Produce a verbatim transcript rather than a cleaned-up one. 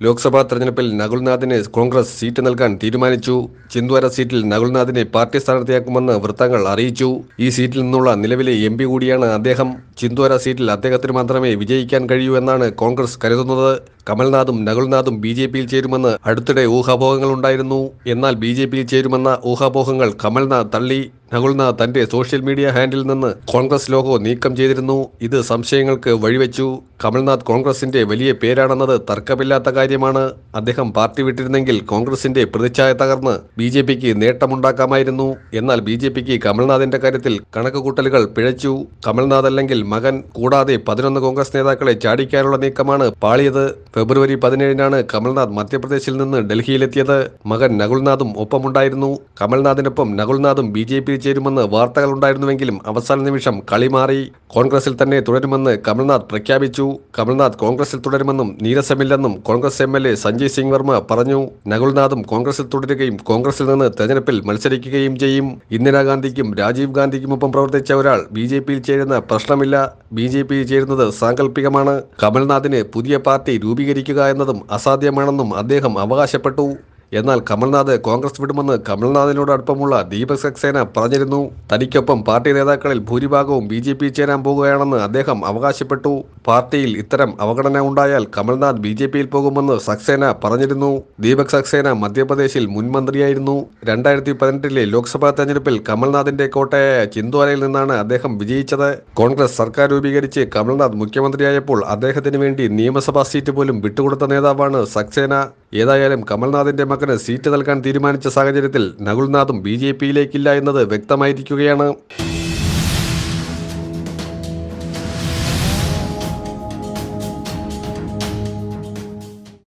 ലോക്സഭാ തെരഞ്ഞെടുപ്പിൽ നകുൽനാഥിന് കോൺഗ്രസ് സീറ്റ് നൽകാൻ തീരുമാനിച്ചു. ചിന്ദ്വാര സീറ്റിൽ നകുൽനാഥിനെ പാർട്ടി സ്ഥാനാർത്ഥിയാക്കുമെന്ന് വൃത്തങ്ങൾ അറിയിച്ചു. ഈ സീറ്റിൽ നിന്നുള്ള നിലവിലെ എം പി കൂടിയാണ് അദ്ദേഹം. ചിന്ദ്വാര സീറ്റിൽ അദ്ദേഹത്തിന് മാത്രമേ വിജയിക്കാൻ കഴിയൂ എന്നാണ് കോൺഗ്രസ് കരുതുന്നത്. കമൽനാഥും നകുൽനാഥും ബി ജെ പിയിൽ ചേരുമെന്ന് അടുത്തിടെ ഊഹാപോഹങ്ങളുണ്ടായിരുന്നു. എന്നാൽ ബി ജെ പിയിൽ ചേരുമെന്ന ഊഹാപോഹങ്ങൾ കമൽനാഥ് തള്ളി. നകുൽനാഥ് തന്റെ സോഷ്യൽ മീഡിയ ഹാൻഡിൽ നിന്ന് കോൺഗ്രസ് ലോഗോ നീക്കം ചെയ്തിരുന്നു. ഇത് സംശയങ്ങൾക്ക് വഴിവെച്ചു. കമൽനാഥ് കോൺഗ്രസിന്റെ വലിയ പേരാണെന്നത് തർക്കമില്ലാത്ത കാര്യമാണ്. അദ്ദേഹം പാർട്ടി വിട്ടിരുന്നെങ്കിൽ കോൺഗ്രസിന്റെ പ്രതിച്ഛായ തകർന്ന് ബി ജെ പിക്ക് നേട്ടമുണ്ടാക്കാമായിരുന്നു. എന്നാൽ ബി ജെ പിക്ക് കമൽനാഥിന്റെ കാര്യത്തിൽ കണക്കുകൂട്ടലുകൾ പിഴച്ചു. കമൽനാഥ് അല്ലെങ്കിൽ മകൻ കൂടാതെ പതിനൊന്ന് കോൺഗ്രസ് നേതാക്കളെ ചാടിക്കാനുള്ള നീക്കമാണ് പാളിയത്. ഫെബ്രുവരി പതിനേഴിനാണ് കമൽനാഥ് മധ്യപ്രദേശിൽ നിന്ന് ഡൽഹിയിലെത്തിയത്. മകൻ നകുൽനാഥും ഒപ്പമുണ്ടായിരുന്നു. കമൽനാഥിനൊപ്പം നകുൽനാഥും ബി ജെ പിയിൽ ചേരുമെന്ന് വാർത്തകളുണ്ടായിരുന്നുവെങ്കിലും അവസാന നിമിഷം കളി മാറി. കോൺഗ്രസിൽ തന്നെ തുടരുമെന്ന് കമൽനാഥ് പ്രഖ്യാപിച്ചു. കമൽനാഥ് കോൺഗ്രസിൽ തുടരുമെന്നും നീരസമില്ലെന്നും Congress M L A Sanjay Singh Verma പറഞ്ഞു. നകുൽനാഥും കോൺഗ്രസിൽ തുടരുകയും കോൺഗ്രസിൽ നിന്ന് തെരഞ്ഞെടുപ്പിൽ മത്സരിക്കുകയും ചെയ്യും. ഇന്ദിരാഗാന്ധിക്കും രാജീവ് ഗാന്ധിക്കുമൊപ്പം പ്രവർത്തിച്ച ഒരാൾ ബി ജെ പിയിൽ ചേരുന്ന പ്രശ്നമില്ല. ബി ജെ പിയിൽ ചേരുന്നത് സാങ്കല്പികമാണ്. കമൽനാഥിന് പുതിയ പാർട്ടി രൂപീകരിക്കുക എന്നതും അസാധ്യമാണെന്നും അദ്ദേഹം അവകാശപ്പെട്ടു. എന്നാൽ കമൽനാഥ് കോൺഗ്രസ് വിടുമെന്ന് കമൽനാഥിനോട് അടുപ്പമുള്ള ദീപക് സക്സേന പറഞ്ഞിരുന്നു. തനിക്കൊപ്പം പാർട്ടി നേതാക്കളിൽ ഭൂരിഭാഗവും ബി ജെ പി ചേരാൻ പോകുകയാണെന്ന് അദ്ദേഹം അവകാശപ്പെട്ടു. പാർട്ടിയിൽ ഇത്തരം അവഗണന ഉണ്ടായാൽ കമൽനാഥ് ബി ജെ പിയിൽ പോകുമെന്ന് സക്സേന പറഞ്ഞിരുന്നു. ദീപക് സക്സേന മധ്യപ്രദേശിൽ മുൻ മന്ത്രിയായിരുന്നു. രണ്ടായിരത്തി പതിനെട്ടിലെ ലോക്സഭാ തെരഞ്ഞെടുപ്പിൽ കമൽനാഥിന്റെ കോട്ടയായ ചിന്ദ്വാരയിൽ നിന്നാണ് അദ്ദേഹം വിജയിച്ചത്. കോൺഗ്രസ് സർക്കാർ രൂപീകരിച്ച് കമൽനാഥ് മുഖ്യമന്ത്രിയായപ്പോൾ അദ്ദേഹത്തിന് വേണ്ടി നിയമസഭാ സീറ്റ് പോലും വിട്ടുകൊടുത്ത നേതാവാണ് സക്സേന. ഏതായാലും കമൽനാഥിന്റെ മകന് സീറ്റ് നൽകാൻ തീരുമാനിച്ച സാഹചര്യത്തിൽ നകുൽനാഥും ബി ജെ പിയിലേക്കില്ല എന്നത് വ്യക്തമായിരിക്കുകയാണ്.